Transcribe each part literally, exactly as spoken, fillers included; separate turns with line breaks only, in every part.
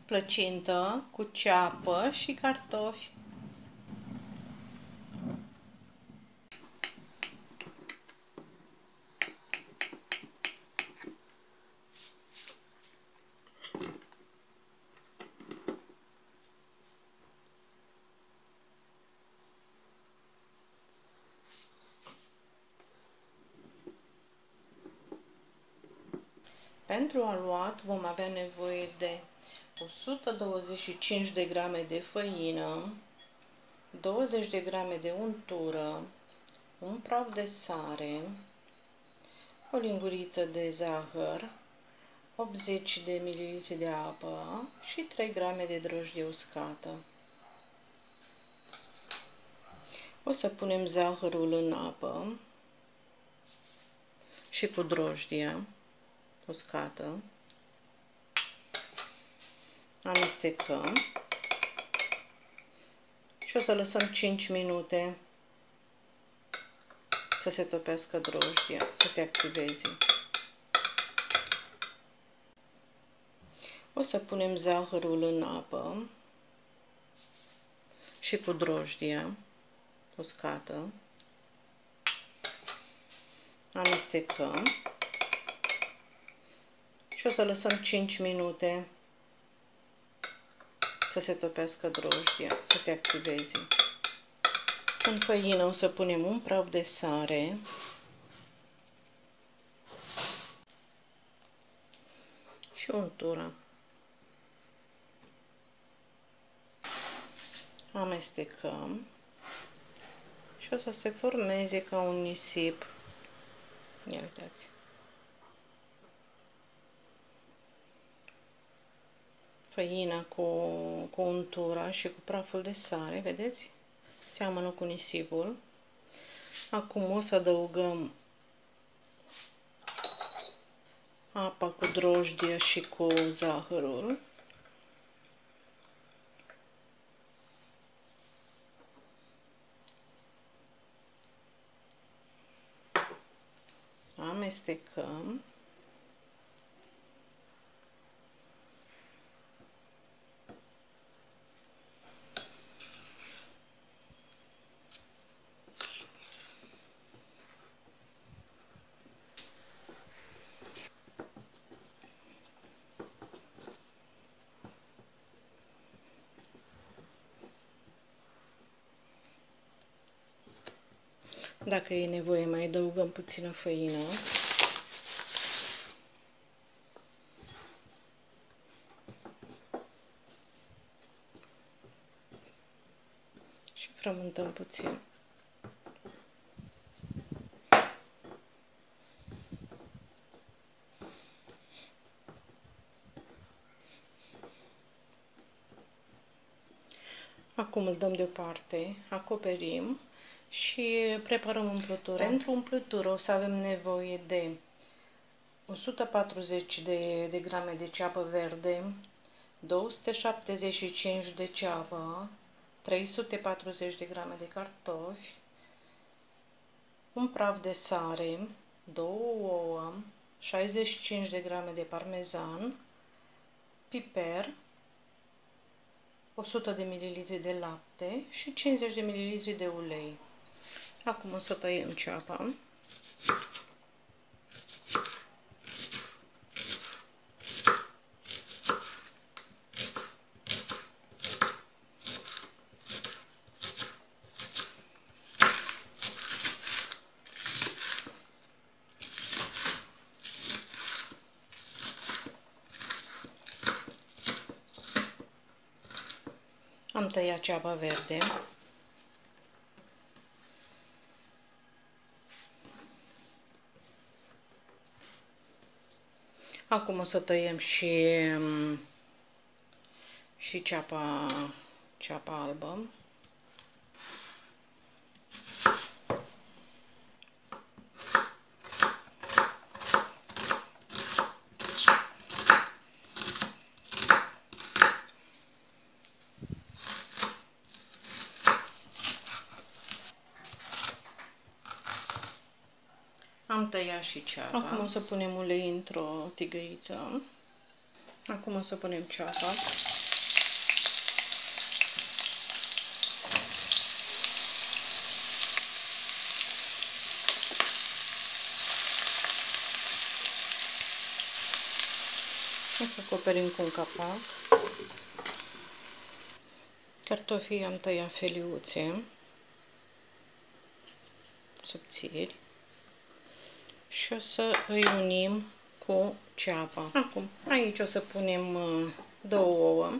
plăcintă cu ceapă și cartofi. Pentru aluat vom avea nevoie de o sută douăzeci și cinci de grame de făină, douăzeci de grame de untură, un praf de sare, o linguriță de zahăr, optzeci de mililitri de apă și trei grame de drojdie uscată. O să punem zahărul în apă și cu drojdia uscată. Amestecăm și o să lăsăm cinci minute să se topească drojdia, să se activeze. O să punem zahărul în apă și cu drojdia uscată. Amestecăm și o să lăsăm cinci minute să se topească drojdia, să se activeze. În făină o să punem un praf de sare și untură. Amestecăm și o să se formeze ca un nisip. Ia uitați. Făina cu, cu untura și cu praful de sare, vedeți? Seamănă cu nisipul. Acum o să adăugăm apa cu drojdie și cu zahărul. Amestecăm. Dacă e nevoie, mai adăugăm puțină făină. Și frământăm puțin. Acum îl dăm deoparte, acoperim și preparăm umplutura. Pentru umplutură o să avem nevoie de o sută patruzeci de, de grame de ceapă verde, două sute șaptezeci și cinci de ceapă, trei sute patruzeci de grame de cartofi, un praf de sare, două ouă, șaizeci și cinci de grame de parmezan, piper, o sută de mililitri de lapte și cincizeci de mililitri de ulei. Acum o să tăiem ceapa. Am tăiat ceapa verde. Acum o să tăiem și, și ceapa, ceapa albă. Am tăiat și ceapa. Acum o să punem ulei într-o tigăiță. Acum o să punem ceapa. O să acoperim cu un capac. Cartofii am tăiat feliuțe subțiri și o să îi unim cu ceapa. Acum, aici o să punem două ouă.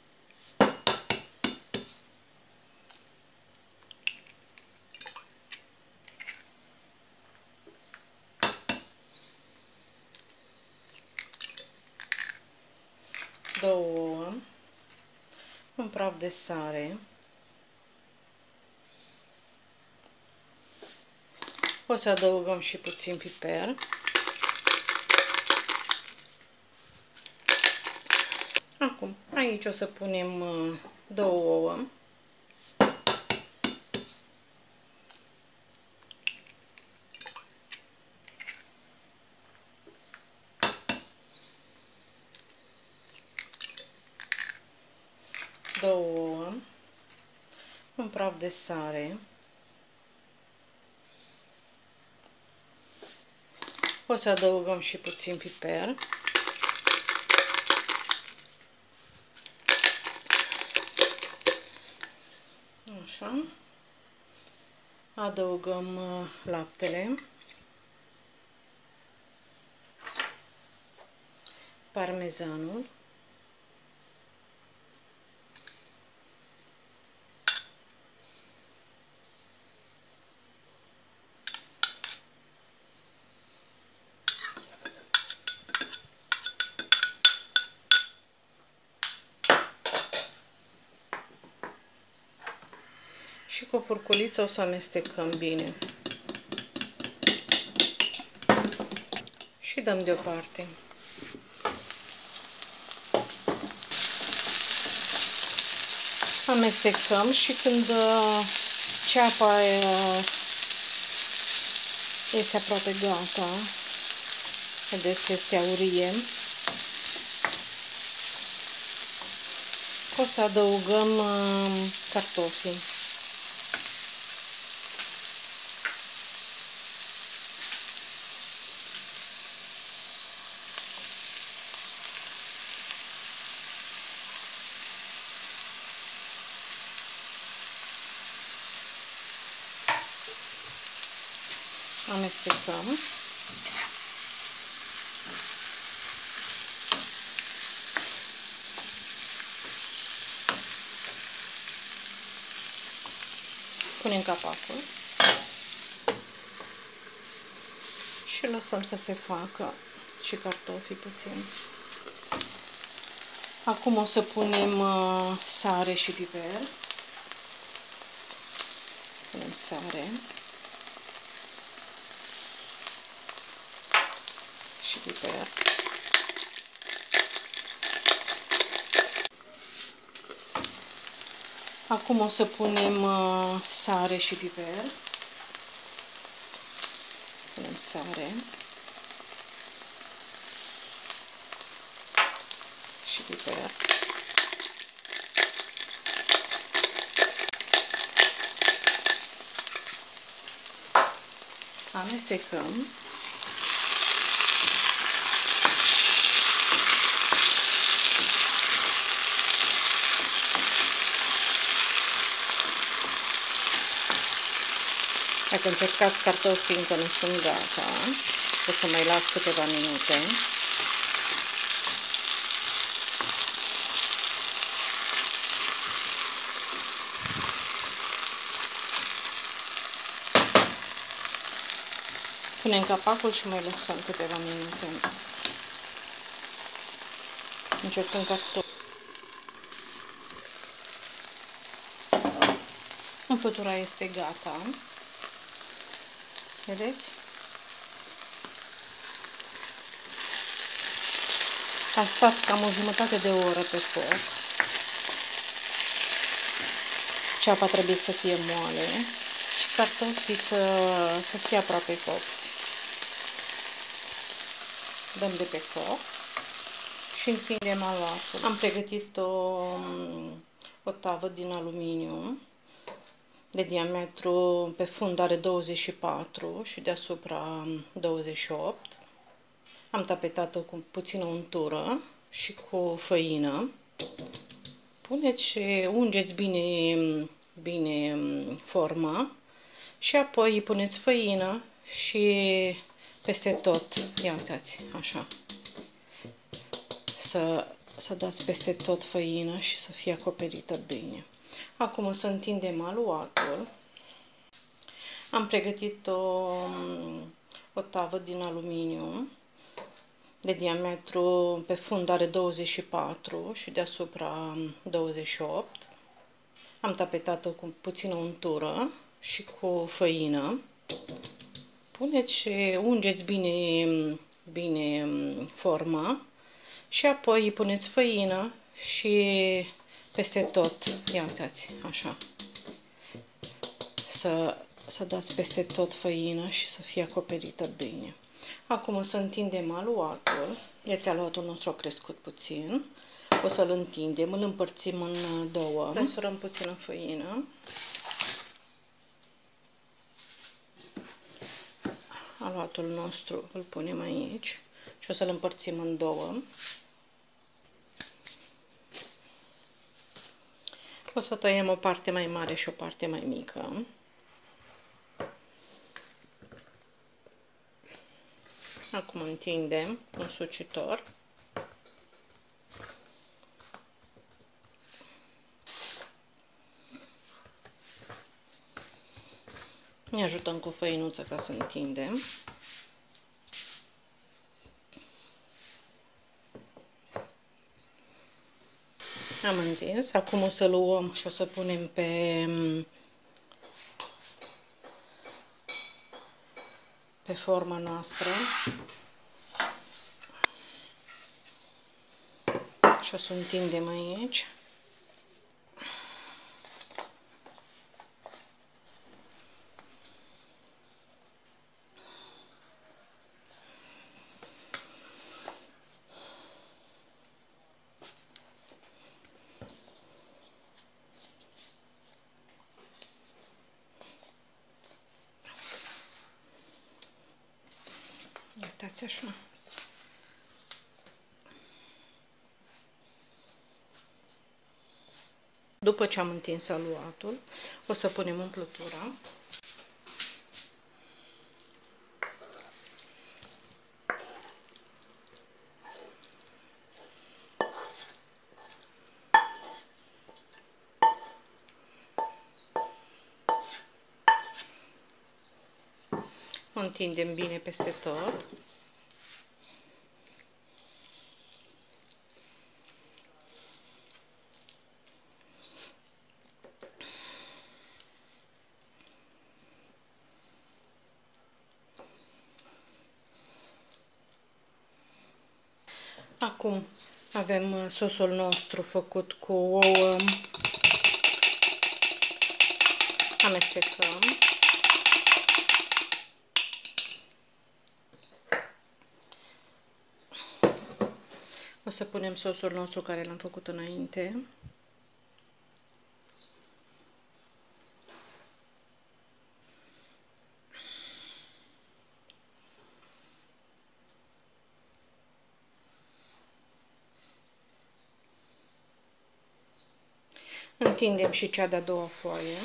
Două ouă, un praf de sare, o să adăugăm și puțin piper, acum aici o să punem două ouă, două ouă, un praf de sare, o să adăugăm și puțin piper, așa, adăugăm laptele, parmezanul, și cu furculița o să amestecăm bine și dăm deoparte. Amestecăm și când ceapa este aproape gata, vedeți, este aurie, o să adăugăm cartofii. Amestecăm. Punem capacul și lăsăm să se facă și cartofii puțin. Acum o să punem uh, sare și piper. Punem sare și piper. Acum o să punem uh, sare și piper. Punem sare și piper. Amestecăm. Dacă încercați cartofii încă nu sunt gata, o să mai las câteva minute. Punem capacul și mai lăsăm câteva minute. Încercăm cartofi. Umplutura este gata. Vedeți? A stat cam o jumătate de oră pe foc. Ceapa trebuie să fie moale și cartofii să, să fie aproape copți. Dăm de pe foc și întindem aluatul. Am pregătit o, o tavă din aluminiu de diametru, pe fund are douăzeci și patru și deasupra douăzeci și opt. Am tapetat-o cu puțină untură și cu făină. Puneți și ungeți bine, bine forma și apoi puneți făină și peste tot. Ia uitați, așa. Să, să dați peste tot făină și să fie acoperită bine. Acum o să întindem aluatul. Am pregătit o, o tavă din aluminiu de diametru, pe fund are douăzeci și patru și deasupra douăzeci și opt. Am tapetat-o cu puțină untură și cu făină. Puneți și ungeți bine, bine forma și apoi puneți făină și peste tot. Ia uitați, așa. Să, să dați peste tot făină și să fie acoperită bine. Acum o să întindem aluatul. Iați, aluatul nostru a crescut puțin. O să-l întindem, îl împărțim în două. Măsurăm puțină făină. Aluatul nostru îl punem aici și o să-l împărțim în două. O să tăiem o parte mai mare și o parte mai mică. Acum întindem un sucitor. Ne ajutăm cu făinuță ca să întindem. Am întins. Acum o să luăm și o să punem pe, pe forma noastră. Și o să întindem aici. Uitați așa. După ce am întins aluatul, o să punem umplutura. O întindem bine peste tot. Acum avem sosul nostru făcut cu ouă. Amestecăm. O să punem sosul nostru care l-am făcut înainte. Întindem și cea de-a doua foaie.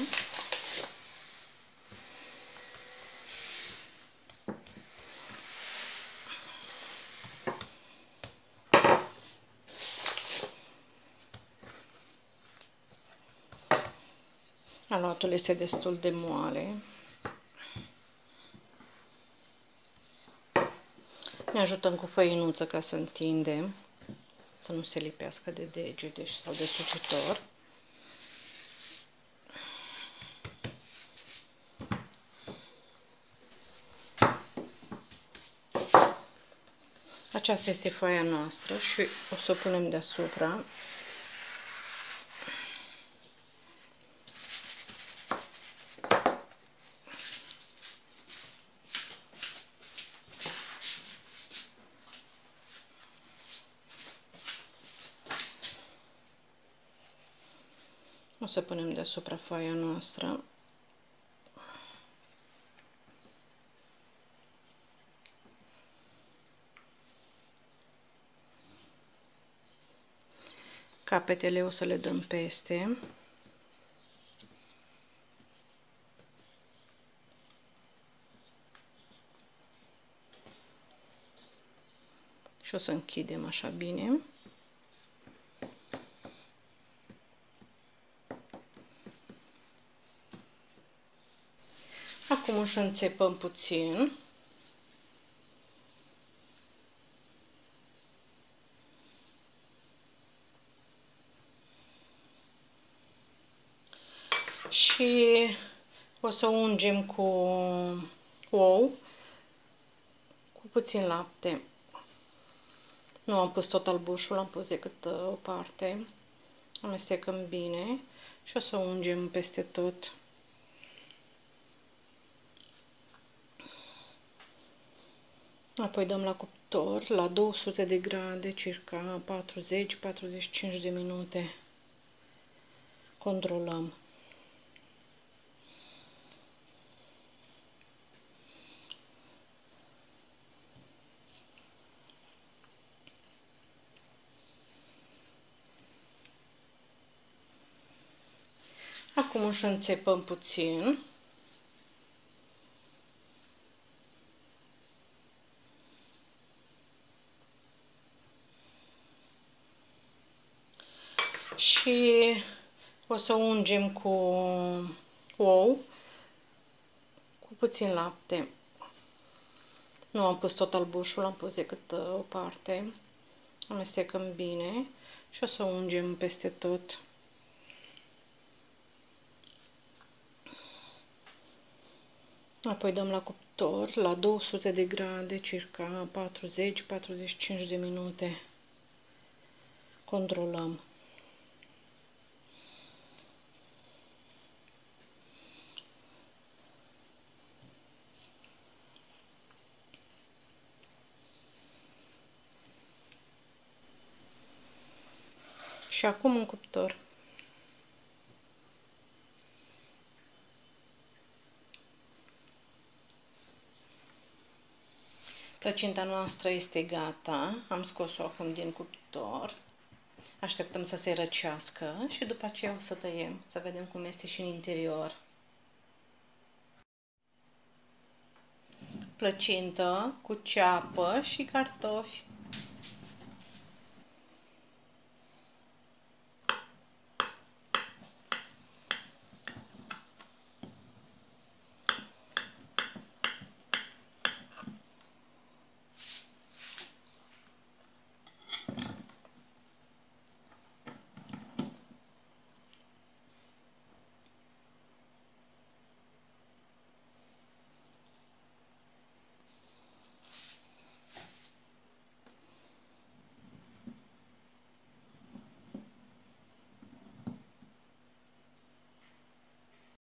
Aluatul este destul de moale. Ne ajutăm cu făinuță ca să întindem, să nu se lipească de degete sau de sucitor. Aceasta este foaia noastră și o să o punem deasupra. O să punem deasupra foaia noastră. Capetele o să le dăm peste. Și o să închidem așa bine. Acum o să înțepăm puțin. Și o să ungem cu ou, cu puțin lapte. Nu am pus tot albușul, am pus decât o parte. Amestecăm bine și o să ungem peste tot. Apoi dăm la cuptor la două sute de grade, circa patruzeci patruzeci și cinci de minute. Controlăm. Acum o să înțepăm puțin. Și o să ungem cu ou, cu puțin lapte. Nu am pus tot albușul, am pus decât o parte. Amestecăm bine și o să ungem peste tot. Apoi dăm la cuptor la două sute de grade, circa patruzeci patruzeci și cinci de minute. Controlăm. Și acum în cuptor. Plăcinta noastră este gata. Am scos-o acum din cuptor. Așteptăm să se răcească și după aceea o să tăiem, să vedem cum este și în interior. Plăcintă cu ceapă și cartofi.